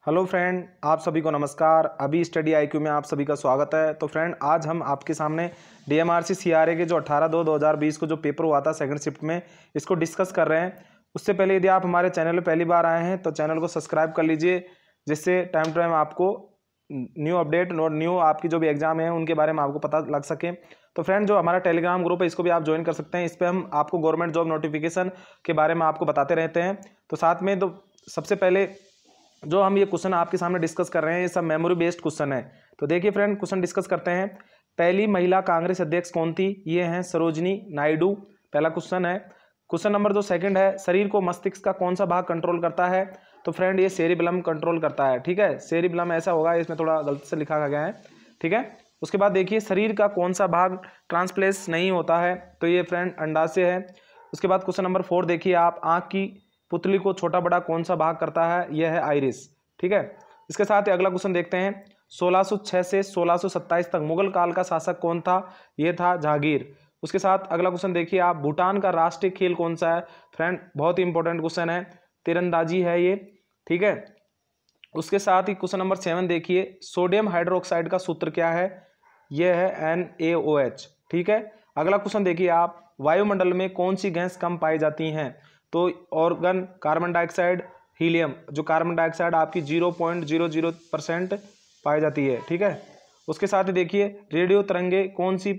Hello friend, आप सभी को नमस्कार। अभी स्टडी आईक्यू में आप सभी का स्वागत है। तो फ्रेंड, आज हम आपके सामने डीएमआरसी सीआरए के जो 18/2/2020 को जो पेपर हुआ था सेकंड शिफ्ट में, इसको डिस्कस कर रहे हैं। उससे पहले यदि आप हमारे चैनल पर पहली बार आए हैं तो चैनल को सब्सक्राइब कर लीजिए, जिससे टाइम टू टाइम आपको न्यू अपडेट और न्यू आपकी जो भी एग्जाम है उनके बारे में आपको पता लग सके। तो फ्रेंड, जो हमारा टेलीग्राम ग्रुप है इसको भी आप ज्वाइन कर सकते हैं। इस पर हम आपको गवर्नमेंट जॉब नोटिफिकेशन के बारे में आपको बताते रहते हैं। तो साथ में तो सबसे पहले जो हम ये क्वेश्चन आपके सामने डिस्कस कर रहे हैं, ये सब मेमोरी बेस्ड क्वेश्चन है। तो देखिए फ्रेंड, क्वेश्चन डिस्कस करते हैं। पहली महिला कांग्रेस अध्यक्ष कौन थी? ये हैं सरोजनी नायडू। पहला क्वेश्चन है। क्वेश्चन नंबर जो सेकंड है, शरीर को मस्तिष्क का कौन सा भाग कंट्रोल करता है? तो फ्रेंड, ये सेरिबेलम कंट्रोल करता है। ठीक है, सेरिबेलम ऐसा होगा, इसमें थोड़ा गलती से लिखा गया है। ठीक है, उसके बाद देखिए शरीर का कौन सा भाग ट्रांसप्लेस नहीं होता है? तो ये फ्रेंड अंडाशय है। उसके बाद क्वेश्चन नंबर 4 देखिए आप, आंख की पुतली को छोटा बड़ा कौन सा भाग करता है? यह है आइरिस। ठीक है, इसके साथ ही अगला क्वेश्चन देखते हैं। 1606 से 1627 तक मुगल काल का शासक कौन था? यह था जहांगीर। उसके साथ अगला क्वेश्चन देखिए आप, भूटान का राष्ट्रीय खेल कौन सा है? फ्रेंड, बहुत ही इंपॉर्टेंट क्वेश्चन है, तीरंदाजी है ये। ठीक है, उसके साथ ही क्वेश्चन नंबर 7 देखिए, सोडियम हाइड्रोक्साइड का सूत्र क्या है? यह है NaOH। ठीक है, अगला क्वेश्चन देखिए आप, वायुमंडल में कौन सी गैस कम पाई जाती हैं? तो ऑर्गन, कार्बन डाइऑक्साइड, हीलियम। जो कार्बन डाइऑक्साइड आपकी 0.00% पाई जाती है। ठीक है, उसके साथ ही देखिए रेडियो तरंगे कौन सी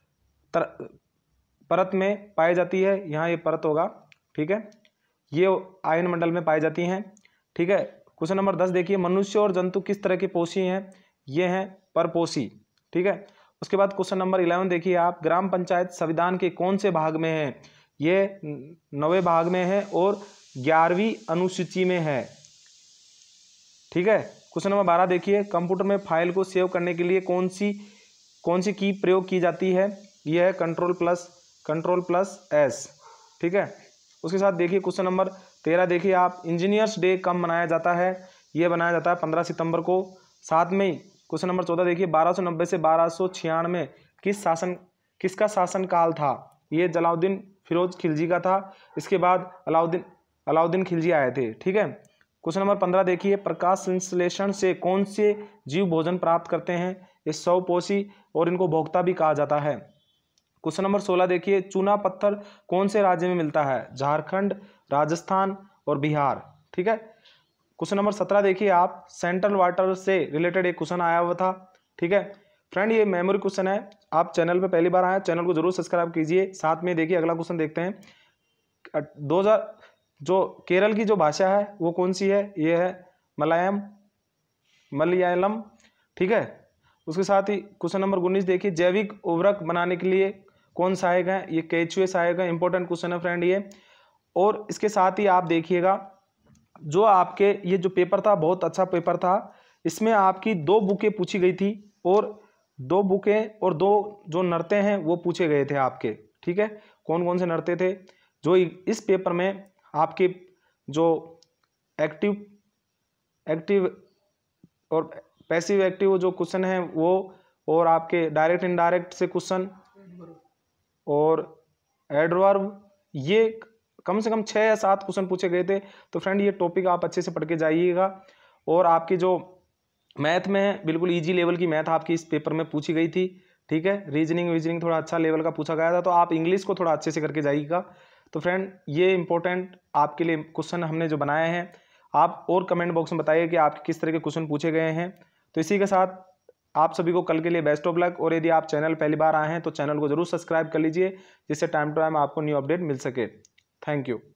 परत में पाई जाती है? यहाँ ये परत होगा। ठीक है, ये आयन मंडल में पाई जाती हैं। ठीक है, क्वेश्चन नंबर 10 देखिए, मनुष्य और जंतु किस तरह के पोषी हैं? ये हैं परपोषी। ठीक है, उसके बाद क्वेश्चन नंबर 11 देखिए आप, ग्राम पंचायत संविधान के कौन से भाग में है? ये 9वें भाग में है और 11वीं अनुसूची में है। ठीक है, क्वेश्चन नंबर 12 देखिए, कंप्यूटर में फाइल को सेव करने के लिए कौन सी की प्रयोग की जाती है? यह है Ctrl+S। ठीक है, उसके साथ देखिए क्वेश्चन नंबर 13 देखिए आप, इंजीनियर्स डे कब मनाया जाता है? यह बनाया जाता है 15 सितंबर को। साथ में क्वेश्चन नंबर 14 देखिए, 1290 से 1296 किसका शासन काल था? ये जलाउद्दीन फिरोज खिलजी का था। इसके बाद अलाउद्दीन खिलजी आए थे। ठीक है, क्वेश्चन नंबर 15 देखिए, प्रकाश संश्लेषण से कौन से जीव भोजन प्राप्त करते हैं? ये स्वपोषी और इनको भोक्ता भी कहा जाता है। क्वेश्चन नंबर 16 देखिए, चूना पत्थर कौन से राज्य में मिलता है? झारखंड, राजस्थान और बिहार। ठीक है, क्वेश्चन नंबर 17 देखिए आप, सेंट्रल वाटर से रिलेटेड एक क्वेश्चन आया हुआ था। ठीक है फ्रेंड, ये मेमोरी क्वेश्चन है। आप चैनल पे पहली बार आए, चैनल को जरूर सब्सक्राइब कीजिए। साथ में देखिए अगला क्वेश्चन देखते हैं। 2000 जो केरल की जो भाषा है वो कौन सी है? ये है मलयालम। ठीक है, उसके साथ ही क्वेश्चन नंबर 19 देखिए, जैविक उर्वरक बनाने के लिए कौन सहायक है? ये केचुए सहायक है। इंपॉर्टेंट क्वेश्चन है फ्रेंड ये। और इसके साथ ही आप देखिएगा, जो आपके ये जो पेपर था बहुत अच्छा पेपर था। इसमें आपकी 2 बुकें पूछी गई थी और 2 बुकें और 2 जो नर्ते हैं वो पूछे गए थे आपके। ठीक है, कौन कौन से नर्ते थे? जो इस पेपर में आपके जो एक्टिव और पैसिव एक्टिव जो क्वेश्चन है वो, और आपके डायरेक्ट इनडायरेक्ट से क्वेश्चन और एडवर्ब, ये कम से कम 6 या 7 क्वेश्चन पूछे गए थे। तो फ्रेंड, ये टॉपिक आप अच्छे से पढ़ के जाइएगा। और आपकी जो मैथ में बिल्कुल इजी लेवल की मैथ आपकी इस पेपर में पूछी गई थी। ठीक है, रीजनिंग थोड़ा अच्छा लेवल का पूछा गया था। तो आप इंग्लिश को थोड़ा अच्छे से करके जाइएगा। तो फ्रेंड, ये इंपॉर्टेंट आपके लिए क्वेश्चन हमने जो बनाए हैं, आप और कमेंट बॉक्स में बताइए कि आपके किस तरह के क्वेश्चन पूछे गए हैं। तो इसी के साथ आप सभी को कल के लिए बेस्ट ऑफ लक। और यदि आप चैनल पहली बार आए हैं तो चैनल को जरूर सब्सक्राइब कर लीजिए, जिससे टाइम टू टाइम आपको न्यू अपडेट मिल सके। Thank you.